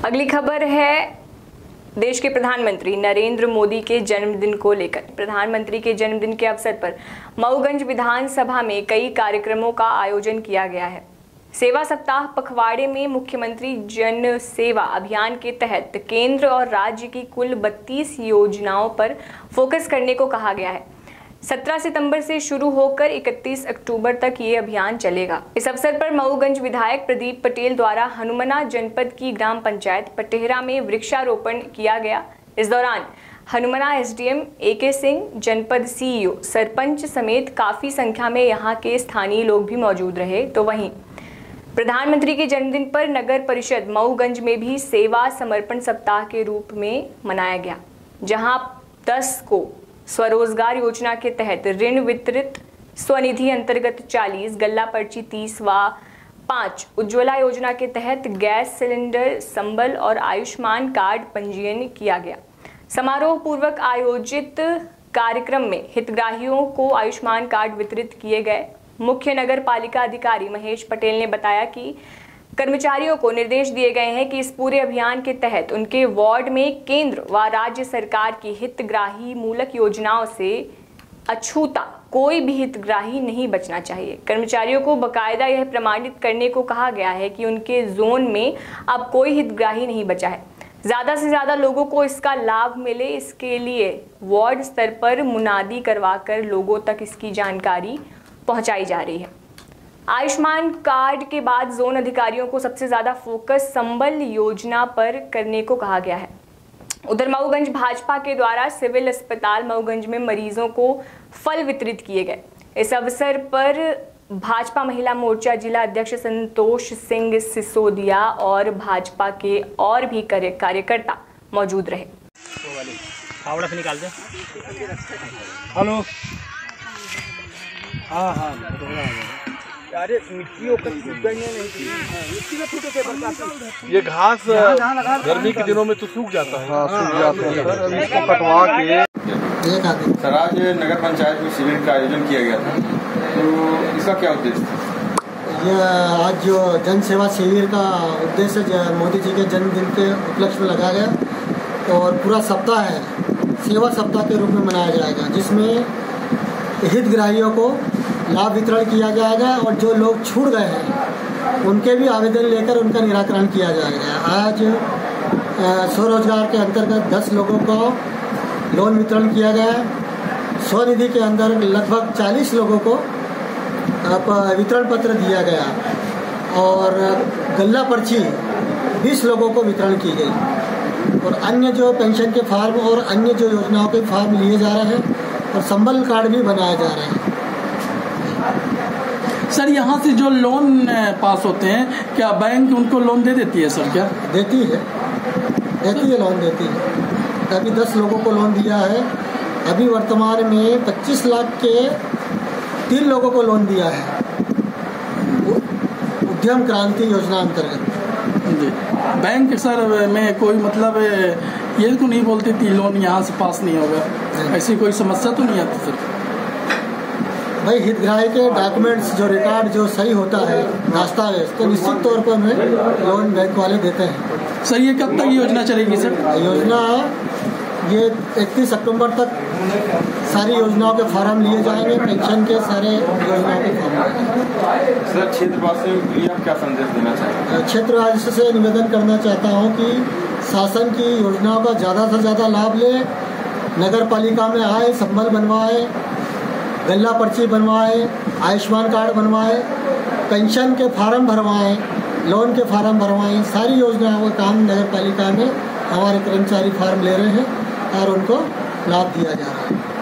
अगली खबर है देश के प्रधानमंत्री नरेंद्र मोदी के जन्मदिन को लेकर। प्रधानमंत्री के जन्मदिन के अवसर पर मऊगंज विधानसभा में कई कार्यक्रमों का आयोजन किया गया है। सेवा सप्ताह पखवाड़े में मुख्यमंत्री जन सेवा अभियान के तहत केंद्र और राज्य की कुल 32 योजनाओं पर फोकस करने को कहा गया है। 17 सितंबर से शुरू होकर 31 अक्टूबर तक ये अभियान चलेगा। इस अवसर पर मऊगंज विधायक प्रदीप पटेल द्वारा हनुमना जनपद की ग्राम पंचायत पटेहरा में वृक्षारोपण किया गया। इस दौरान हनुमना एसडीएम AK सिंह, जनपद CEO, सरपंच समेत काफी संख्या में यहाँ के स्थानीय लोग भी मौजूद रहे। तो वहीं प्रधानमंत्री के जन्मदिन पर नगर परिषद मऊगंज में भी सेवा समर्पण सप्ताह के रूप में मनाया गया, जहां 10 को स्वरोजगार योजना के तहत ऋण वितरित, स्वनिधि अंतर्गत 40, गल्ला पर्ची 30 व 5 उज्ज्वला योजना के तहत गैस सिलेंडर, संबल और आयुष्मान कार्ड पंजीयन किया गया। समारोह पूर्वक आयोजित कार्यक्रम में हितग्राहियों को आयुष्मान कार्ड वितरित किए गए। मुख्य नगर पालिका अधिकारी महेश पटेल ने बताया कि कर्मचारियों को निर्देश दिए गए हैं कि इस पूरे अभियान के तहत उनके वार्ड में केंद्र व राज्य सरकार की हितग्राही मूलक योजनाओं से अछूता कोई भी हितग्राही नहीं बचना चाहिए। कर्मचारियों को बाकायदा यह प्रमाणित करने को कहा गया है कि उनके जोन में अब कोई हितग्राही नहीं बचा है। ज़्यादा से ज़्यादा लोगों को इसका लाभ मिले, इसके लिए वार्ड स्तर पर मुनादी करवाकर लोगों तक इसकी जानकारी पहुंचाई जा रही है। आयुष्मान कार्ड के बाद जोन अधिकारियों को सबसे ज्यादा फोकस संबल योजना पर करने को कहा गया है। उधर मऊगंज भाजपा के द्वारा सिविल अस्पताल मऊगंज में मरीजों को फल वितरित किए गए। इस अवसर पर भाजपा महिला मोर्चा जिला अध्यक्ष संतोष सिंह सिसोदिया और भाजपा के और भी कार्यकर्ता मौजूद रहे। फावड़ा से निकाल दे। हेलो, हाँ अरे मिट्टी ये घास गर्मी के दिनों में तो सूख जाता है। हाँ, सूख जाता है सर। अभी इसको कटवा के सर आज नगर पंचायत में शिविर का आयोजन किया गया था, तो इसका क्या उद्देश्य था? ये आज जो जन सेवा शिविर का उद्देश्य मोदी जी के जन्मदिन के उपलक्ष्य में लगाया गया और पूरा सप्ताह है, सेवा सप्ताह के रूप में मनाया जाएगा, जिसमें हितग्राहियों को लाभ वितरण किया जाएगा और जो लोग छूट गए हैं उनके भी आवेदन लेकर उनका निराकरण किया जाएगा। आज स्वरोजगार के अंतर्गत 10 लोगों को लोन वितरण किया गया। स्वनिधि के अंदर लगभग 40 लोगों को वितरण पत्र दिया गया और गल्ला पर्ची 20 लोगों को वितरण की गई और अन्य जो पेंशन के फार्म और अन्य जो योजनाओं के फार्म लिए जा रहे हैं और संबल कार्ड भी बनाए जा रहे हैं। सर यहाँ से जो लोन पास होते हैं, क्या बैंक उनको लोन दे देती है? सर क्या देती है लोन देती है। अभी 10 लोगों को लोन दिया है। अभी वर्तमान में 25 लाख के 3 लोगों को लोन दिया है उद्यम क्रांति योजना अंतर्गत। जी, बैंक सर में कोई मतलब ये तो नहीं बोलती थी लोन यहाँ से पास नहीं होगा, ऐसी कोई समस्या तो नहीं आती सर? भाई हितग्राही के डॉक्यूमेंट्स जो रिकॉर्ड जो सही होता है दस्तावेज, तो निश्चित तौर पर हमें लोन बैंक वाले देते हैं। सर ये कब तक योजना चलेगी सर? योजना ये 31 अक्टूबर तक सारी योजनाओं के फॉर्म लिए जाएंगे, पेंशन के सारे योजनाओं के फॉर्म। सर क्षेत्रवासियों के लिए आप क्या संदेश देना चाहेंगे? क्षेत्रवासियों से निवेदन करना चाहता हूँ कि शासन की योजनाओं का ज़्यादा से ज़्यादा लाभ ले, नगर पालिका में आए, संबल बनवाए, गल्ला पर्ची बनवाए, आयुष्मान कार्ड बनवाए, पेंशन के फार्म भरवाएं, लोन के फार्म भरवाएं। सारी योजनाओं का काम नगर पालिका में हमारे कर्मचारी फार्म ले रहे हैं और उनको लाभ दिया जा रहा है।